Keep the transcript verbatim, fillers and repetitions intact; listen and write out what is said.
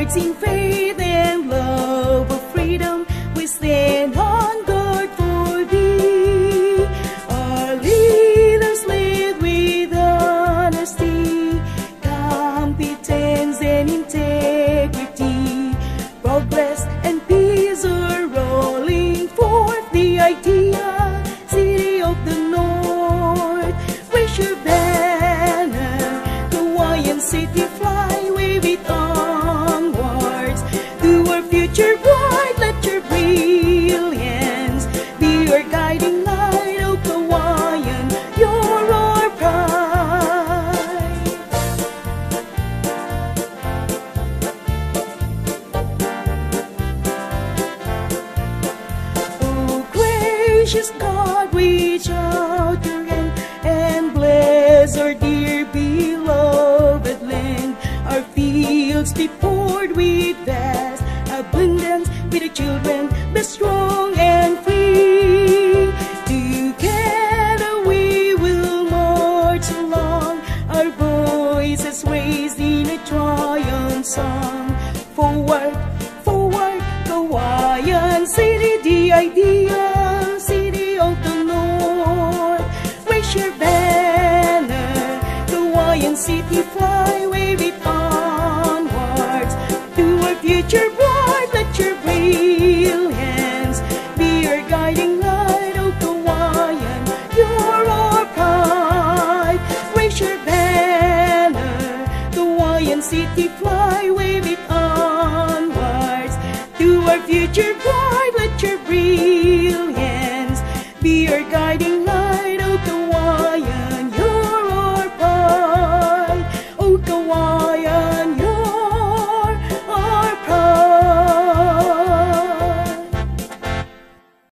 onwards in faith and love of freedom, we stand on guard for thee. Our leaders lead with honesty, competence and integrity. Progress and peace are rolling forth. The idea, city of the north, raise your banner, Cauayan city fly, wave it onwards to our future bright. Let your brilliance be our guiding light, oh Cauayan, you're our pride. Oh gracious God, reach out your hand and bless our dear beloved land. Our fields be poured with vast abundance, with the children be strong and free. Together we will march along, our voices raised in a triumph song. Forward, forward, Cauayan city, the ideal city of the north. Raise your banner, Cauayan city fly, wave it onwards to our future bright. Let your brilliance be our guiding light, oh Cauayan, you're our pride. Raise your banner, Cauayan city fly, wave it onwards to our future bright.